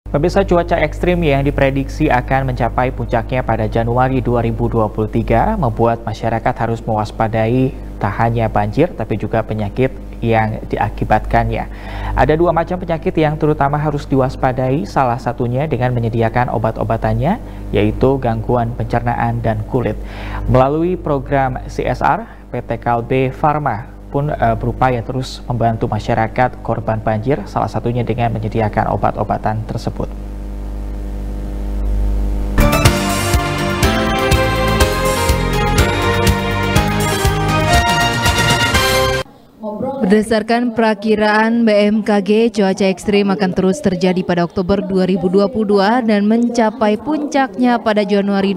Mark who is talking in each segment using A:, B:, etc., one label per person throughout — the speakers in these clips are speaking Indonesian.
A: Pemirsa, cuaca ekstrim yang diprediksi akan mencapai puncaknya pada Januari 2023 membuat masyarakat harus mewaspadai tak hanya banjir tapi juga penyakit yang diakibatkannya. Ada dua macam penyakit yang terutama harus diwaspadai, salah satunya dengan menyediakan obat-obatannya, yaitu gangguan pencernaan dan kulit. Melalui program CSR, PT Kalbe Farma pun berupaya terus membantu masyarakat korban banjir, salah satunya dengan menyediakan obat-obatan tersebut.
B: Berdasarkan perakiraan BMKG, cuaca ekstrim akan terus terjadi pada Oktober 2022 dan mencapai puncaknya pada Januari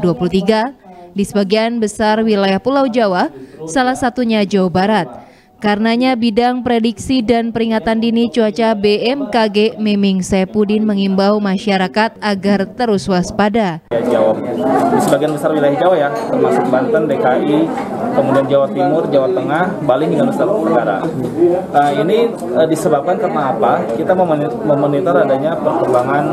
B: 2023 di sebagian besar wilayah Pulau Jawa, salah satunya Jawa Barat. Karenanya bidang prediksi dan peringatan dini cuaca BMKG Miming Saipudin mengimbau masyarakat agar terus waspada.
C: Jawa, di sebagian besar wilayah Jawa ya, termasuk Banten, DKI, kemudian Jawa Timur, Jawa Tengah, Bali hingga Nusa Tenggara. Ini disebabkan karena apa? Kita memonitor adanya perkembangan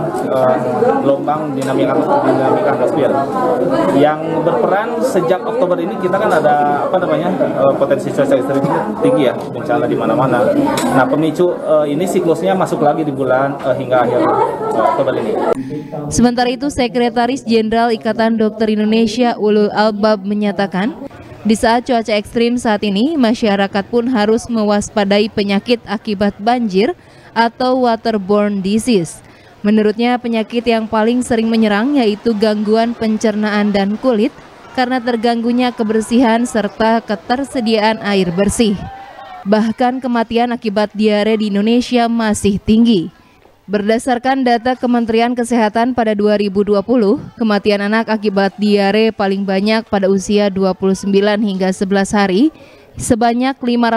C: gelombang dinamika atmosfer yang berperan sejak Oktober ini. Kita kan ada potensi cuaca ekstrim tinggi ya, bencana di mana-mana. Nah, pemicu ini siklusnya masuk lagi di bulan hingga akhir Oktober ini.
B: Sementara itu, Sekretaris Jenderal Ikatan Dokter Indonesia Ulul Albab menyatakan, di saat cuaca ekstrim saat ini, masyarakat pun harus mewaspadai penyakit akibat banjir atau waterborne disease. Menurutnya, penyakit yang paling sering menyerang yaitu gangguan pencernaan dan kulit karena terganggunya kebersihan serta ketersediaan air bersih. Bahkan kematian akibat diare di Indonesia masih tinggi. Berdasarkan data Kementerian Kesehatan pada 2020, kematian anak akibat diare paling banyak pada usia 29 hingga 11 hari, sebanyak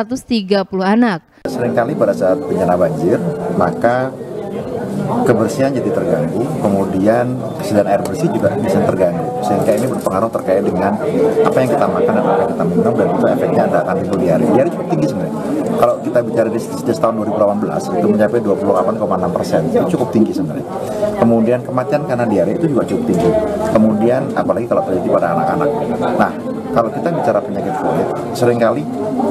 B: 530 anak.
D: Seringkali pada saat bencana banjir, maka kebersihan jadi terganggu, kemudian kesediaan air bersih juga bisa terganggu, sehingga ini berpengaruh terkait dengan apa yang kita makan dan apa yang kita minum, dan itu efeknya akan timbul diare. Diare cukup tinggi sebenarnya. Kalau kita bicara di tahun 2018 itu mencapai 28,6%, itu cukup tinggi sebenarnya. Kemudian kematian karena diare itu juga cukup tinggi. Kemudian apalagi kalau terjadi pada anak-anak. Nah, kalau kita bicara penyakit kulit, seringkali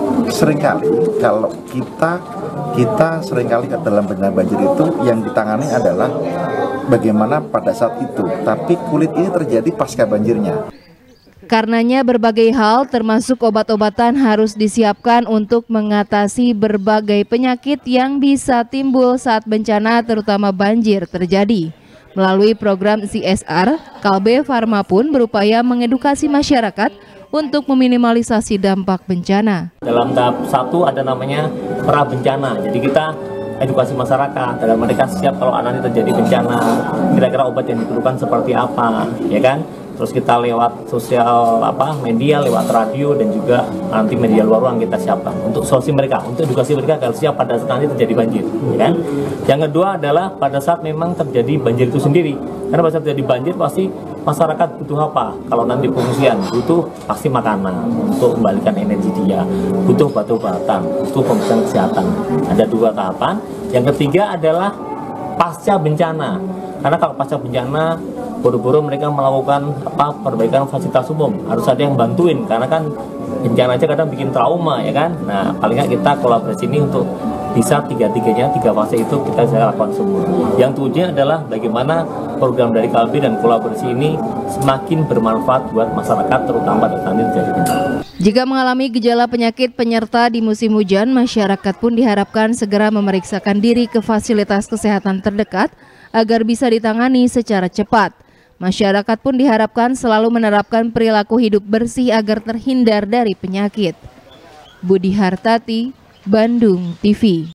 D: kalau kita seringkali dalam bencana banjir itu yang ditangani adalah bagaimana pada saat itu, tapi kulit ini terjadi pasca banjirnya.
B: Karenanya berbagai hal termasuk obat-obatan harus disiapkan untuk mengatasi berbagai penyakit yang bisa timbul saat bencana terutama banjir terjadi. Melalui program CSR, Kalbe Farma pun berupaya mengedukasi masyarakat untuk meminimalisasi dampak bencana.
E: Dalam tahap 1 ada namanya pra bencana. Jadi kita edukasi masyarakat agar mereka siap kalau nanti terjadi bencana, kira-kira obat yang diperlukan seperti apa, ya kan? Terus kita lewat sosial media, lewat radio dan juga nanti media luar ruang kita siapkan untuk solusi mereka, untuk edukasi mereka agar siap pada saat nanti terjadi banjir, ya kan? Yang kedua adalah pada saat memang terjadi banjir itu sendiri. Karena pada saat terjadi banjir pasti masyarakat butuh apa? Kalau nanti pengungsian butuh pasti makanan untuk membalikan energi dia, butuh obat-obatan, butuh pemeriksaan kesehatan. Ada dua tahapan. Yang ketiga adalah pasca bencana. Karena kalau pasca bencana buru-buru mereka melakukan perbaikan fasilitas umum, harus ada yang bantuin karena kan bencana aja kadang bikin trauma, ya kan. Nah, paling nggak kita kolaborasi ini untuk bisa tiga fase itu kita bisa lakukan semua. Yang tujuannya adalah bagaimana program dari Kalbe dan kolaborasi ini semakin bermanfaat buat masyarakat, terutama pada saat terjadi bencana.
B: Jika mengalami gejala penyakit penyerta di musim hujan, masyarakat pun diharapkan segera memeriksakan diri ke fasilitas kesehatan terdekat agar bisa ditangani secara cepat. Masyarakat pun diharapkan selalu menerapkan perilaku hidup bersih agar terhindar dari penyakit. Budi Hartati, Bandung TV.